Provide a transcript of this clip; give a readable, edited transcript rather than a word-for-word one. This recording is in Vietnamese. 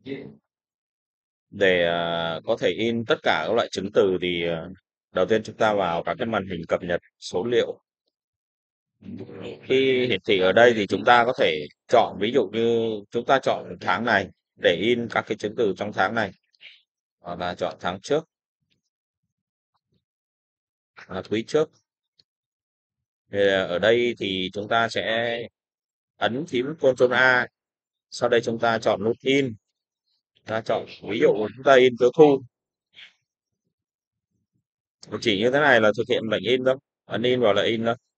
Để có thể in tất cả các loại chứng từ thì đầu tiên chúng ta vào các cái màn hình cập nhật số liệu. Khi hiển thị ở đây thì chúng ta có thể chọn, ví dụ như chúng ta chọn tháng này để in các cái chứng từ trong tháng này, hoặc là chọn tháng trước, quý trước. Thì ở đây thì chúng ta sẽ ấn phím Ctrl A, sau đây chúng ta chọn nút in, ta chọn ví dụ chúng ta in phiếu thu, chỉ như thế này là thực hiện lệnh in thôi, ấn in vào là in thôi.